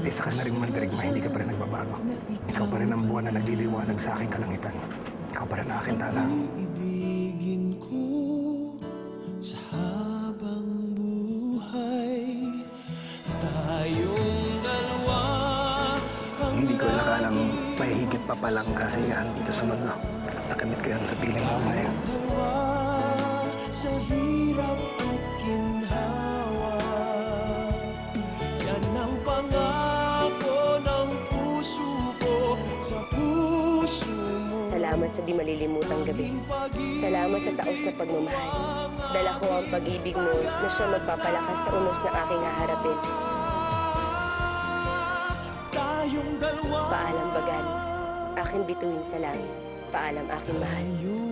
Kahit isa ka na rin mandirigma, hindi ka pa rin nagbabago. Ikaw pa rin ang buwan na nagliliwanag sa aking kalangitan. Ikaw pa rin ang aking tala. Ibigin ko sa habang buhay tayong dalawa. Hindi ko inakalang may higit pa palang kasiyahan dito sa mundo. Nakamit ko yan sa piling mo ngayon. Sa hirap at ginhawa, yan ang pangako ng puso ko sa puso mo. Salamat sa di malilimutang gabi. Salamat sa taos na pagmamahal. Dala ko ang pag-ibig mo na siya magpapalakas sa unos na aking haharapin. Tayong dalawa. Paalam bagan, aking bituin sa langit. Paalam aking mahal.